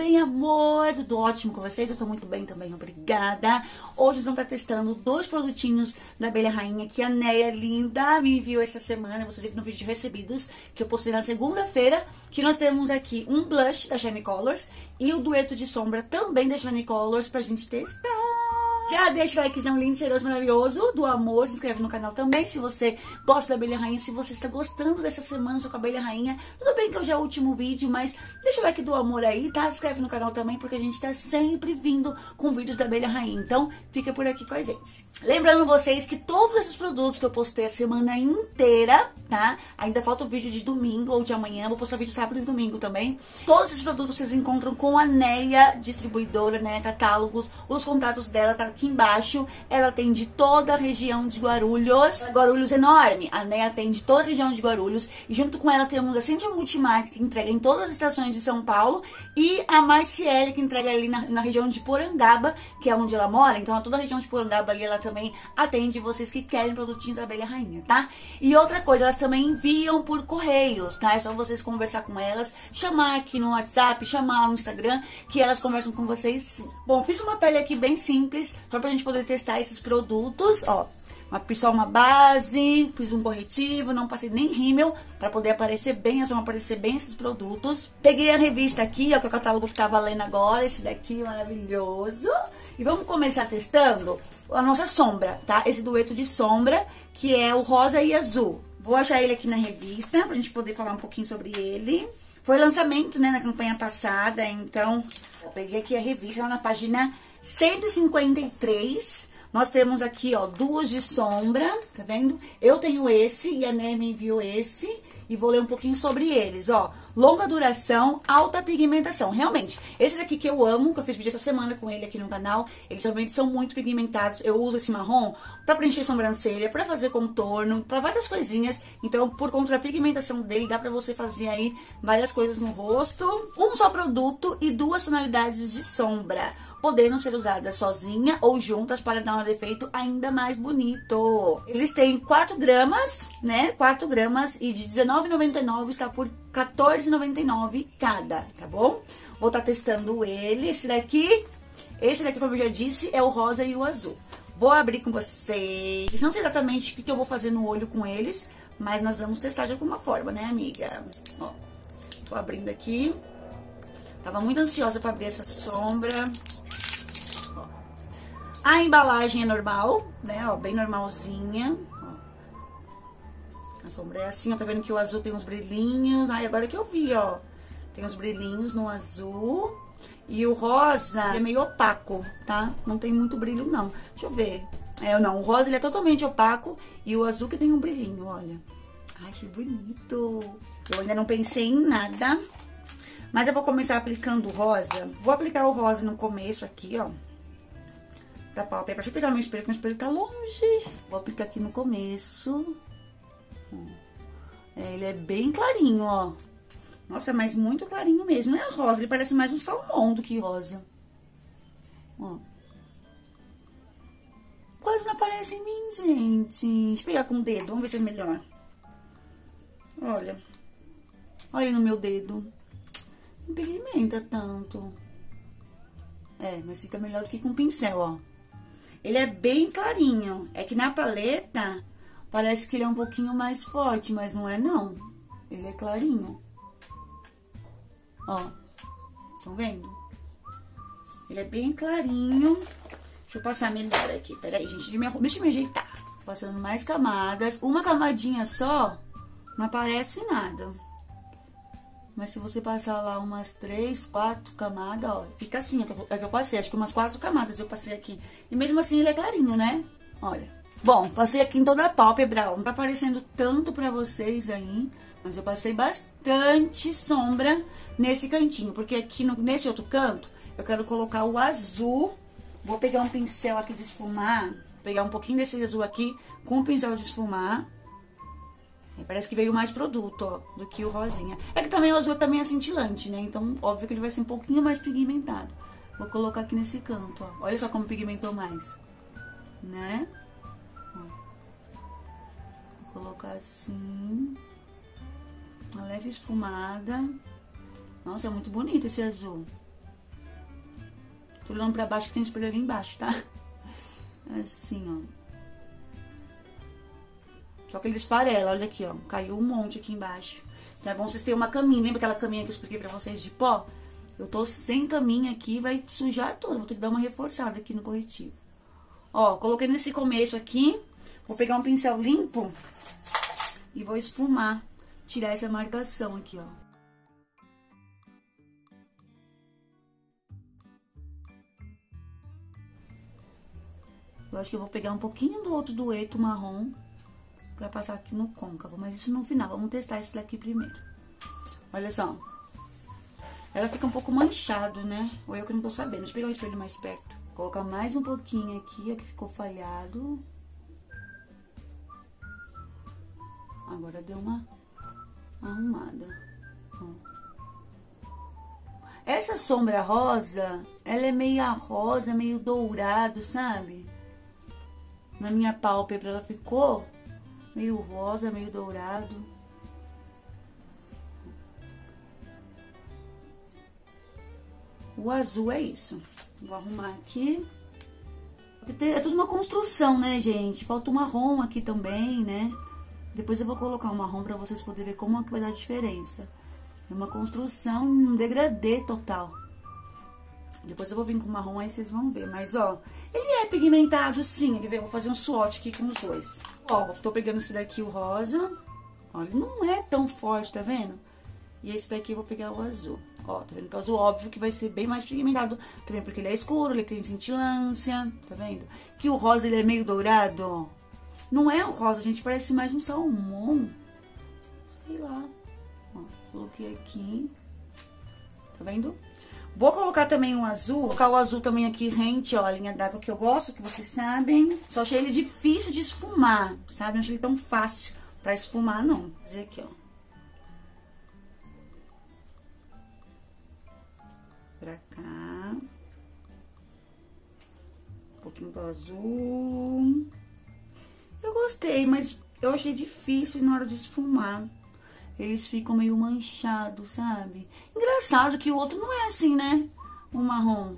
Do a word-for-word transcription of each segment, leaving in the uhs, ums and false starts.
bem, amor? Tudo ótimo com vocês? Eu tô muito bem também, obrigada. Hoje nós vamos estar testando dois produtinhos da Abelha Rainha que a Neia linda me enviou essa semana. Vocês viram no vídeo de recebidos que eu postei na segunda-feira, que nós temos aqui um blush da Shiny Colors e o dueto de sombra também da Shiny Colors pra gente testar. Já deixa o likezão lindo, cheiroso, maravilhoso, do amor, se inscreve no canal também, se você gosta da Abelha Rainha, se você está gostando dessa semana, só com a Abelha Rainha. Tudo bem que hoje é o último vídeo, mas deixa o like do amor aí, tá? Se inscreve no canal também, porque a gente tá sempre vindo com vídeos da Abelha Rainha, então fica por aqui com a gente. Lembrando vocês que todos esses produtos que eu postei a semana inteira, tá? Ainda falta o vídeo de domingo ou de amanhã, vou postar vídeo sábado e domingo também. Todos esses produtos vocês encontram com a Neia, distribuidora, né? Catálogos, os contatos dela tá aqui embaixo. Ela atende toda a região de Guarulhos. Guarulhos enorme. A Neia atende toda a região de Guarulhos. E junto com ela temos a Cintia Multimark, que entrega em todas as estações de São Paulo. E a Marciele, que entrega ali na, na região de Porangaba, que é onde ela mora. Então, toda a região de Porangaba ali, ela também atende vocês que querem produtinhos da Abelha Rainha, tá? E outra coisa, elas também enviam por correios, tá? É só vocês conversar com elas, chamar aqui no WhatsApp, chamar no Instagram, que elas conversam com vocês sim. Bom, fiz uma pele aqui bem simples, só pra gente poder testar esses produtos, ó. Uma, só uma base, fiz um corretivo, não passei nem rímel, pra poder aparecer bem, é só aparecer bem esses produtos. Peguei a revista aqui, ó, que é o catálogo que tá valendo agora, esse daqui maravilhoso. E vamos começar testando a nossa sombra, tá? Esse dueto de sombra, que é o rosa e azul. Vou achar ele aqui na revista, pra gente poder falar um pouquinho sobre ele. Foi lançamento, né, na campanha passada, então eu peguei aqui a revista, lá na página cento e cinquenta e três. Nós temos aqui, ó, duas de sombra, tá vendo? Eu tenho esse e a Neia me enviou esse. E vou ler um pouquinho sobre eles, ó. Longa duração, alta pigmentação. Realmente, esse daqui que eu amo, que eu fiz vídeo essa semana com ele aqui no canal, eles realmente são muito pigmentados. Eu uso esse marrom pra preencher sobrancelha, pra fazer contorno, pra várias coisinhas. Então, por conta da pigmentação dele, dá pra você fazer aí várias coisas no rosto. Um só produto e duas tonalidades de sombra, podendo ser usadas sozinha ou juntas para dar um efeito ainda mais bonito. Eles têm quatro gramas, né? quatro gramas e de dezenove reais e noventa e nove centavos está por quatorze reais e noventa e nove centavos cada, tá bom? Vou estar testando ele. Esse daqui, esse daqui, como eu já disse, é o rosa e o azul. Vou abrir com vocês. Não sei exatamente o que eu vou fazer no olho com eles, mas nós vamos testar de alguma forma, né, amiga? Ó, tô abrindo aqui. Tava muito ansiosa para abrir essa sombra. Ó. A embalagem é normal, né? Ó, bem normalzinha. Ó. A sombra é assim, ó. Tá vendo que o azul tem uns brilhinhos. Ai, agora que eu vi, ó. Tem uns brilhinhos no azul. E o rosa, ele é meio opaco, tá? Não tem muito brilho, não. Deixa eu ver. É, não, o rosa, ele é totalmente opaco. E o azul que tem um brilhinho, olha. Ai, que bonito. Eu ainda não pensei em nada. Mas eu vou começar aplicando o rosa. Vou aplicar o rosa no começo aqui, ó. Da pálpebra. Deixa eu pegar meu espelho, porque o espelho tá longe. Vou aplicar aqui no começo. É, ele é bem clarinho, ó. Nossa, mas muito clarinho mesmo. Não é rosa, ele parece mais um salmão do que rosa. Ó. Quase não aparece em mim, gente. Deixa eu pegar com o dedo, vamos ver se é melhor. Olha. Olha no meu dedo. Não pigmenta tanto. É, mas fica melhor do que com pincel, ó. Ele é bem clarinho. É que na paleta parece que ele é um pouquinho mais forte, mas não é não. Ele é clarinho. Ó. Estão vendo? Ele é bem clarinho. Deixa eu passar melhor aqui. Peraí, gente. Deixa eu me ajeitar. Passando mais camadas. Uma camadinha só não aparece nada. Mas se você passar lá umas três, quatro camadas, ó, fica assim, é que eu passei, acho que umas quatro camadas eu passei aqui. E mesmo assim ele é clarinho, né? Olha. Bom, passei aqui em toda a pálpebra, ó, não tá aparecendo tanto pra vocês aí, mas eu passei bastante sombra nesse cantinho, porque aqui no, nesse outro canto eu quero colocar o azul. Vou pegar um pincel aqui de esfumar, pegar um pouquinho desse azul aqui com o pincel de esfumar. Parece que veio mais produto, ó, do que o rosinha. É que também o azul também é cintilante, né? Então, óbvio que ele vai ser um pouquinho mais pigmentado. Vou colocar aqui nesse canto, ó. Olha só como pigmentou mais. Né? Ó. Vou colocar assim. Uma leve esfumada. Nossa, é muito bonito esse azul. Tô olhando pra baixo que tem espelho ali embaixo, tá? Assim, ó. Só que ele esfarela, olha aqui, ó. Caiu um monte aqui embaixo. Então é bom vocês terem uma caminha. Lembra aquela caminha que eu expliquei pra vocês de pó? Eu tô sem caminha aqui, vai sujar tudo. Vou ter que dar uma reforçada aqui no corretivo. Ó, coloquei nesse começo aqui. Vou pegar um pincel limpo e vou esfumar. Tirar essa marcação aqui, ó. Eu acho que eu vou pegar um pouquinho do outro dueto marrom pra passar aqui no côncavo, mas isso no final. Vamos testar esse daqui primeiro. Olha só. Ela fica um pouco manchado, né? Ou eu que não tô sabendo. Deixa eu pegar o espelho mais perto. Vou colocar mais um pouquinho aqui, ó, que ficou falhado. Agora deu uma arrumada. Ó. Essa sombra rosa, ela é meio rosa, meio dourado, sabe? Na minha pálpebra ela ficou meio rosa, meio dourado. O azul é isso. Vou arrumar aqui. É tudo uma construção, né, gente? Falta um marrom aqui também, né? Depois eu vou colocar um marrom pra vocês poderem ver como é que vai dar a diferença. É uma construção, um degradê total. Depois eu vou vir com o marrom, aí vocês vão ver. Mas, ó, ele é pigmentado, sim. Quer ver? Eu vou fazer um swatch aqui com os dois. Ó, tô pegando esse daqui, o rosa. Ó, ele não é tão forte, tá vendo? E esse daqui eu vou pegar o azul. Ó, tá vendo que o azul, óbvio, que vai ser bem mais pigmentado. Também porque ele é escuro, ele tem cintilância, tá vendo? Que o rosa, ele é meio dourado, ó. Não é o rosa, gente, parece mais um salmão. Sei lá. Ó, coloquei aqui. Tá vendo? Vou colocar também um azul. Vou colocar o azul também aqui rente, ó, a linha d'água que eu gosto, que vocês sabem. Só achei ele difícil de esfumar, sabe? Não achei ele tão fácil pra esfumar, não. Vou dizer aqui, ó. Pra cá. Um pouquinho pro azul. Eu gostei, mas eu achei difícil na hora de esfumar. Eles ficam meio manchados, sabe? Engraçado que o outro não é assim, né? O marrom.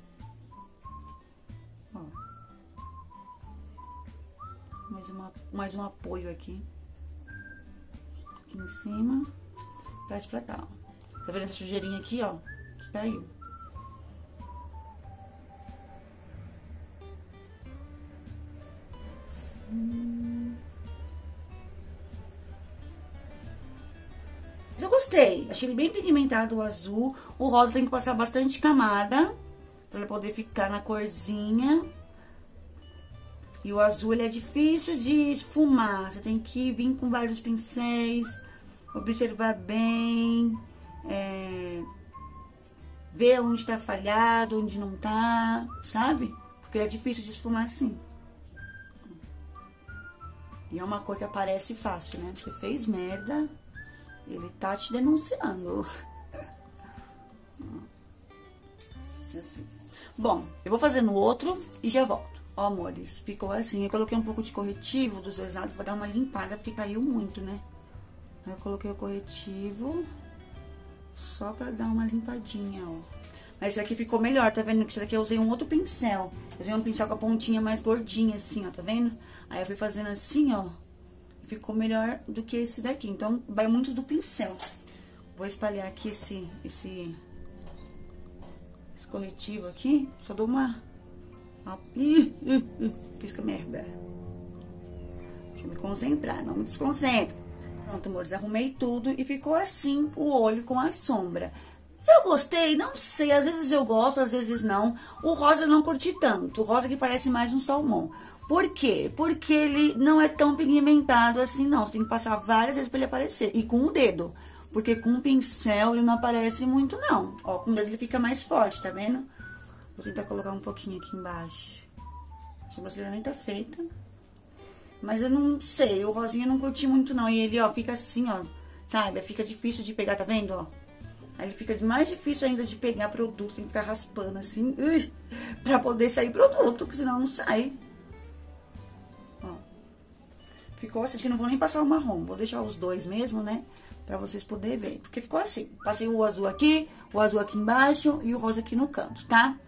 Ó. Mais, uma, mais um apoio aqui. Aqui em cima. Traz pra cá, ó. Tá vendo essa sujeirinha aqui, ó? Que caiu. Hum. Eu gostei, achei ele bem pigmentado o azul. O rosa tem que passar bastante camada pra ele poder ficar na corzinha. E o azul, ele é difícil de esfumar. Você tem que vir com vários pincéis, observar bem, é, ver onde tá falhado, onde não tá, sabe? Porque é difícil de esfumar assim. E é uma cor que aparece fácil, né? Você fez merda, ele tá te denunciando. Assim. Bom, eu vou fazer no outro e já volto. Ó, amores, ficou assim. Eu coloquei um pouco de corretivo dos dois lados pra dar uma limpada, porque caiu muito, né? Aí eu coloquei o corretivo só pra dar uma limpadinha, ó. Mas esse aqui ficou melhor, tá vendo? Que esse daqui eu usei um outro pincel. Eu usei um pincel com a pontinha mais gordinha, assim, ó, tá vendo? Aí eu fui fazendo assim, ó. Ficou melhor do que esse daqui. Então, vai muito do pincel. Vou espalhar aqui esse, esse, esse corretivo aqui. Só dou uma... Ih, ih, ih, fiz que merda. Deixa eu me concentrar, não me desconcentre. Pronto, amores, arrumei tudo e ficou assim o olho com a sombra. Se eu gostei, não sei, às vezes eu gosto, às vezes não. O rosa eu não curti tanto, o rosa que parece mais um salmão. Por quê? Porque ele não é tão pigmentado assim, não. Você tem que passar várias vezes pra ele aparecer. E com o dedo, porque com o pincel ele não aparece muito, não. Ó, com o dedo ele fica mais forte, tá vendo? Vou tentar colocar um pouquinho aqui embaixo. A sobrancelha nem tá feita. Mas eu não sei, o rosinha eu não curti muito, não. E ele, ó, fica assim, ó, sabe? Fica difícil de pegar, tá vendo, ó? Aí ele fica mais difícil ainda de pegar produto, tem que ficar raspando assim, ui, pra poder sair produto, porque senão não sai. Ó. Ficou assim, acho que não vou nem passar o marrom, vou deixar os dois mesmo, né? Pra vocês poderem ver, porque ficou assim. Passei o azul aqui, o azul aqui embaixo e o rosa aqui no canto, tá?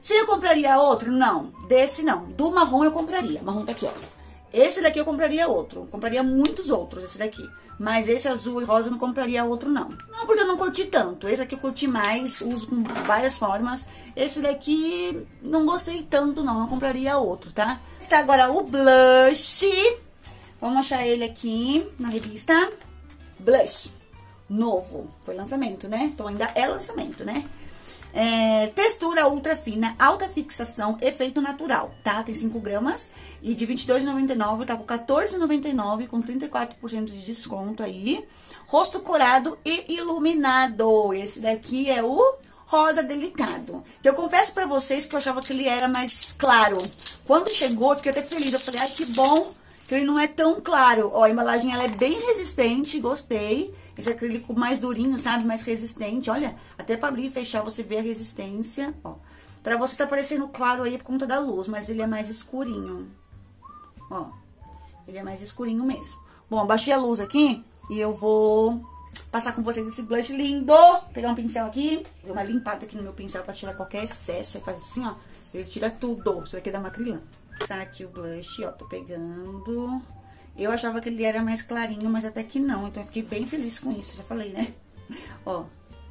Se eu compraria outro? Não. Desse não. Do marrom eu compraria. Marrom tá aqui, ó. Esse daqui eu compraria outro. Compraria muitos outros, esse daqui. Mas esse azul e rosa eu não compraria outro, não. Não, porque eu não curti tanto. Esse aqui eu curti mais, uso com várias formas. Esse daqui não gostei tanto, não. Não compraria outro, tá? Está agora o blush. Vamos achar ele aqui na revista. Blush. Novo. Foi lançamento, né? Então ainda é lançamento, né? É, textura ultra fina, alta fixação, efeito natural, tá? Tem cinco gramas e de vinte e dois reais e noventa e nove centavos tá com quatorze reais e noventa e nove centavos, com trinta e quatro por cento de desconto aí. Rosto corado e iluminado. Esse daqui é o rosa delicado. Eu confesso pra vocês que eu achava que ele era mais claro. Quando chegou, eu fiquei até feliz. Eu falei, ai, que bom que ele não é tão claro. Ó, a embalagem ela é bem resistente, gostei. Esse acrílico mais durinho, sabe? Mais resistente. Olha, até pra abrir e fechar você vê a resistência. Ó, pra você tá parecendo claro aí por conta da luz, mas ele é mais escurinho. Ó, ele é mais escurinho mesmo. Bom, abaixei a luz aqui e eu vou passar com vocês esse blush lindo. Vou pegar um pincel aqui, dar uma limpada aqui no meu pincel pra tirar qualquer excesso. Aí faz assim, ó, ele tira tudo. Isso aqui é da Macrylan. Tá aqui o blush, ó, tô pegando... Eu achava que ele era mais clarinho, mas até que não. Então, eu fiquei bem feliz com isso. Já falei, né? Ó.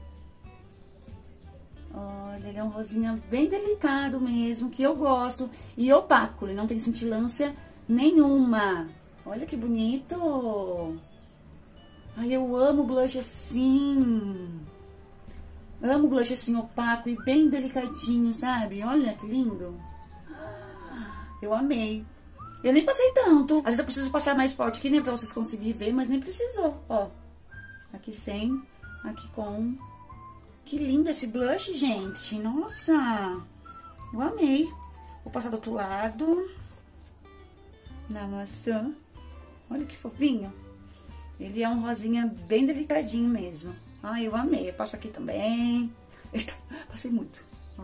Olha, ele é um rosinha bem delicado mesmo, que eu gosto. E opaco, ele não tem cintilância nenhuma. Olha que bonito. Ai, eu amo blush assim. Amo blush assim, opaco e bem delicadinho, sabe? Olha que lindo. Eu amei. Eu nem passei tanto. Às vezes eu preciso passar mais forte aqui, né? Pra vocês conseguirem ver, mas nem precisou. Ó. Aqui sem, aqui com. Que lindo esse blush, gente. Nossa. Eu amei. Vou passar do outro lado. Na maçã. Olha que fofinho. Ele é um rosinha bem delicadinho mesmo. Ai, eu amei. Eu passo aqui também. Eita, passei muito. Ó.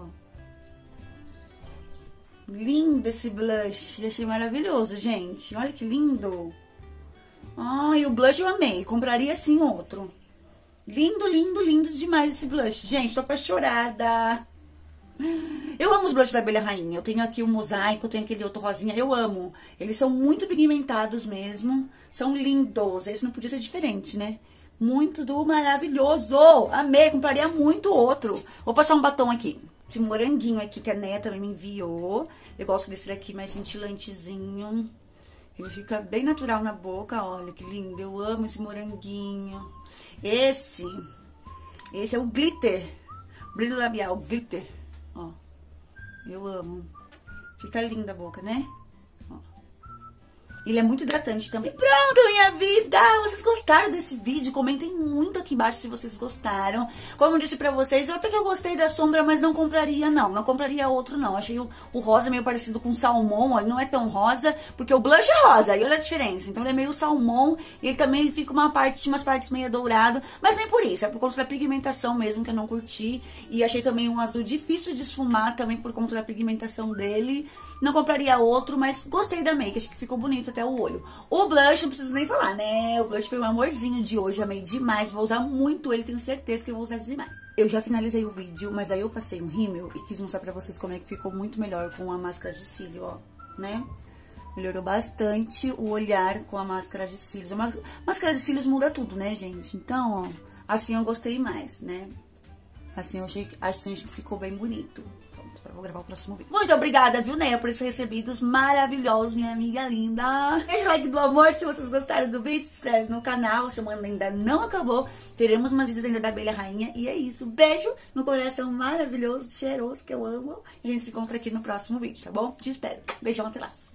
Lindo esse blush, achei maravilhoso, gente. Olha que lindo. Ai, o blush eu amei, compraria sim outro. Lindo, lindo, lindo demais esse blush. Gente, tô apaixonada. Eu amo os blushes da Abelha Rainha. Eu tenho aqui o mosaico, eu tenho aquele outro rosinha, eu amo. Eles são muito pigmentados mesmo, são lindos. Esse não podia ser diferente, né? Muito do maravilhoso. Amei, compraria muito outro. Vou passar um batom aqui. Esse moranguinho aqui que a Neia também me enviou. Eu gosto desse daqui mais cintilantezinho. Ele fica bem natural na boca, olha que lindo. Eu amo esse moranguinho. Esse, esse é o glitter. Brilho labial, glitter. Ó, eu amo. Fica linda a boca, né? Ele é muito hidratante também. Pronto, minha vida! Vocês gostaram desse vídeo? Comentem muito aqui embaixo se vocês gostaram. Como eu disse pra vocês, eu até que eu gostei da sombra, mas não compraria, não. Não compraria outro, não. Achei o, o rosa meio parecido com salmão. Ó, ele não é tão rosa, porque o blush é rosa. E olha a diferença. Então ele é meio salmão. E ele também fica uma parte, umas partes meio dourado. Mas nem por isso. É por conta da pigmentação mesmo que eu não curti. E achei também um azul difícil de esfumar também por conta da pigmentação dele. Não compraria outro, mas gostei da make. Acho que ficou bonito até o olho. O blush, não preciso nem falar, né? O blush foi um amorzinho de hoje. Amei demais. Vou usar muito ele. Tenho certeza que eu vou usar demais. Eu já finalizei o vídeo, mas aí eu passei um rímel e quis mostrar pra vocês como é que ficou muito melhor com a máscara de cílio, ó. Né? Melhorou bastante o olhar com a máscara de cílios. A máscara de cílios muda tudo, né, gente? Então, ó, assim eu gostei mais, né? Assim eu achei, assim que ficou bem bonito. Vou gravar o próximo vídeo. Muito obrigada, viu, Neia, por esses recebidos maravilhosos, minha amiga linda. Deixa o like do amor se vocês gostaram do vídeo. Se inscreve no canal. Semana ainda não acabou. Teremos mais vídeos ainda da Abelha Rainha. E é isso. Beijo no coração maravilhoso, cheiroso, que eu amo. E a gente se encontra aqui no próximo vídeo, tá bom? Te espero. Beijão, até lá.